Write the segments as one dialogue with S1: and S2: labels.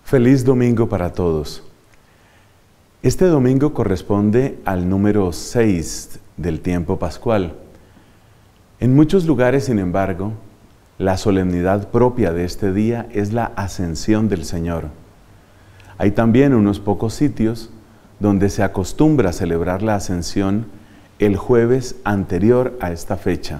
S1: Feliz domingo para todos. Este domingo corresponde al número 6 del tiempo pascual. En muchos lugares, sin embargo, la solemnidad propia de este día es la Ascensión del Señor. Hay también unos pocos sitios donde se acostumbra a celebrar la Ascensión el jueves anterior a esta fecha.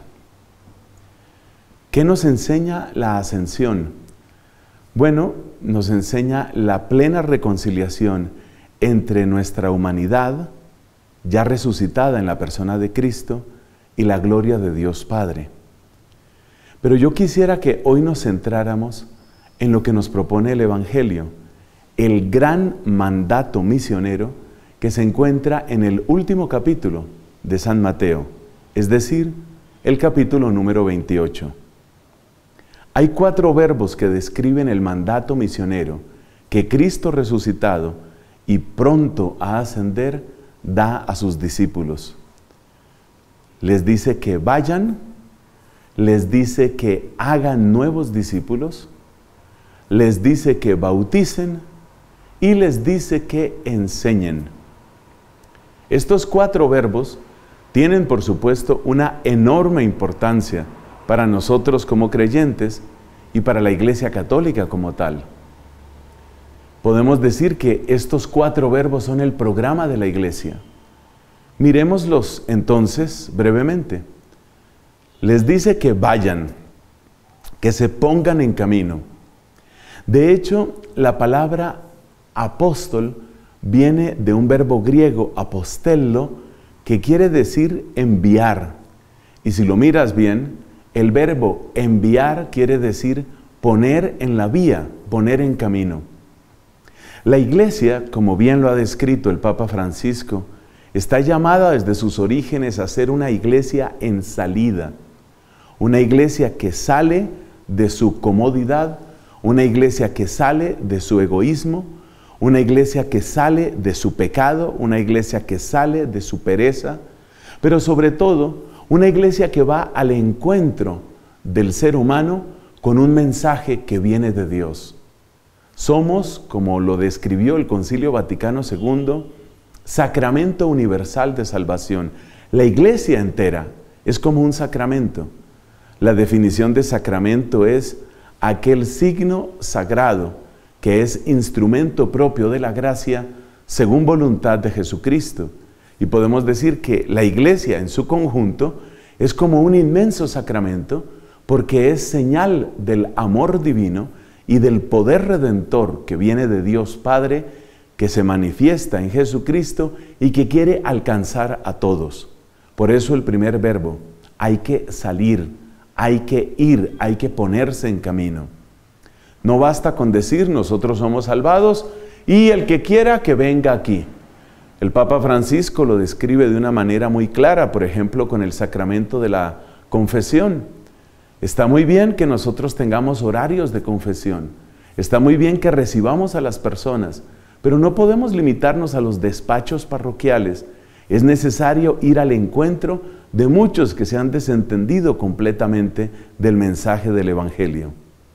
S1: ¿Qué nos enseña la Ascensión? Bueno, nos enseña la plena reconciliación entre nuestra humanidad, ya resucitada en la persona de Cristo, y la gloria de Dios Padre. Pero yo quisiera que hoy nos centráramos en lo que nos propone el Evangelio, el gran mandato misionero que se encuentra en el último capítulo de San Mateo, es decir, el capítulo número 28. Hay 4 verbos que describen el mandato misionero que Cristo resucitado y pronto a ascender da a sus discípulos. Les dice que vayan, les dice que hagan nuevos discípulos, les dice que bauticen y les dice que enseñen. Estos 4 verbos tienen, por supuesto, una enorme importancia para nosotros como creyentes y para la Iglesia Católica como tal. Podemos decir que estos 4 verbos son el programa de la Iglesia. Miremoslos entonces brevemente. Les dice que vayan, que se pongan en camino. De hecho, la palabra apóstol viene de un verbo griego, apostello, que quiere decir enviar. Y si lo miras bien, el verbo enviar quiere decir poner en la vía, poner en camino. La Iglesia, como bien lo ha descrito el Papa Francisco, está llamada desde sus orígenes a ser una iglesia en salida, una iglesia que sale de su comodidad, una iglesia que sale de su egoísmo, una iglesia que sale de su pecado, una iglesia que sale de su pereza, pero sobre todo una iglesia que va al encuentro del ser humano con un mensaje que viene de Dios. Somos, como lo describió el Concilio Vaticano II, sacramento universal de salvación. La iglesia entera es como un sacramento. La definición de sacramento es aquel signo sagrado que es instrumento propio de la gracia según voluntad de Jesucristo. Y podemos decir que la iglesia en su conjunto es como un inmenso sacramento porque es señal del amor divino y del poder redentor que viene de Dios Padre, que se manifiesta en Jesucristo y que quiere alcanzar a todos. Por eso el primer verbo, hay que salir, hay que ir, hay que ponerse en camino. No basta con decir nosotros somos salvados y el que quiera que venga aquí. El Papa Francisco lo describe de una manera muy clara, por ejemplo, con el sacramento de la confesión. Está muy bien que nosotros tengamos horarios de confesión. Está muy bien que recibamos a las personas, pero no podemos limitarnos a los despachos parroquiales. Es necesario ir al encuentro de muchos que se han desentendido completamente del mensaje del Evangelio.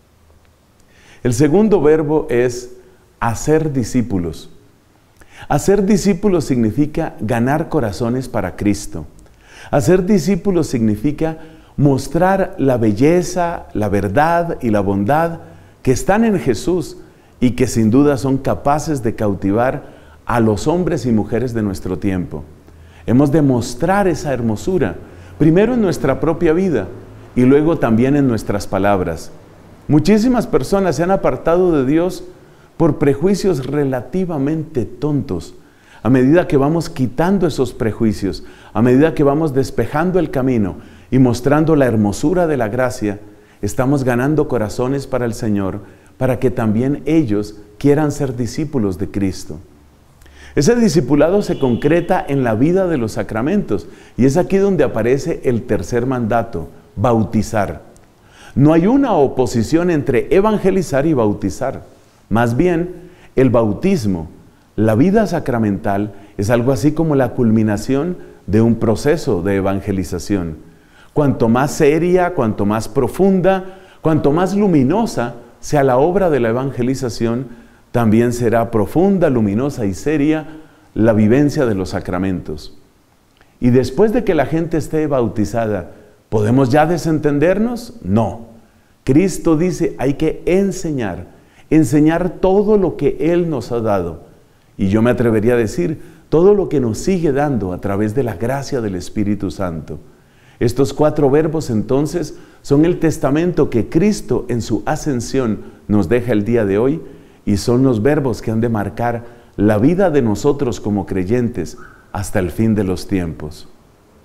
S1: El segundo verbo es hacer discípulos. Hacer discípulos significa ganar corazones para Cristo. Hacer discípulos significa mostrar la belleza, la verdad y la bondad que están en Jesús y que sin duda son capaces de cautivar a los hombres y mujeres de nuestro tiempo. Hemos de mostrar esa hermosura, primero en nuestra propia vida y luego también en nuestras palabras. Muchísimas personas se han apartado de Dios por prejuicios relativamente tontos. A medida que vamos quitando esos prejuicios, a medida que vamos despejando el camino y mostrando la hermosura de la gracia, estamos ganando corazones para el Señor, para que también ellos quieran ser discípulos de Cristo. Ese discipulado se concreta en la vida de los sacramentos y es aquí donde aparece el tercer mandato, bautizar. No hay una oposición entre evangelizar y bautizar. Más bien, el bautismo, la vida sacramental, es algo así como la culminación de un proceso de evangelización. Cuanto más seria, cuanto más profunda, cuanto más luminosa sea la obra de la evangelización, también será profunda, luminosa y seria la vivencia de los sacramentos. Y después de que la gente esté bautizada, ¿podemos ya desentendernos? No. Cristo dice, hay que enseñar todo lo que Él nos ha dado. Y yo me atrevería a decir, todo lo que nos sigue dando a través de la gracia del Espíritu Santo. Estos 4 verbos entonces son el testamento que Cristo en su ascensión nos deja el día de hoy y son los verbos que han de marcar la vida de nosotros como creyentes hasta el fin de los tiempos.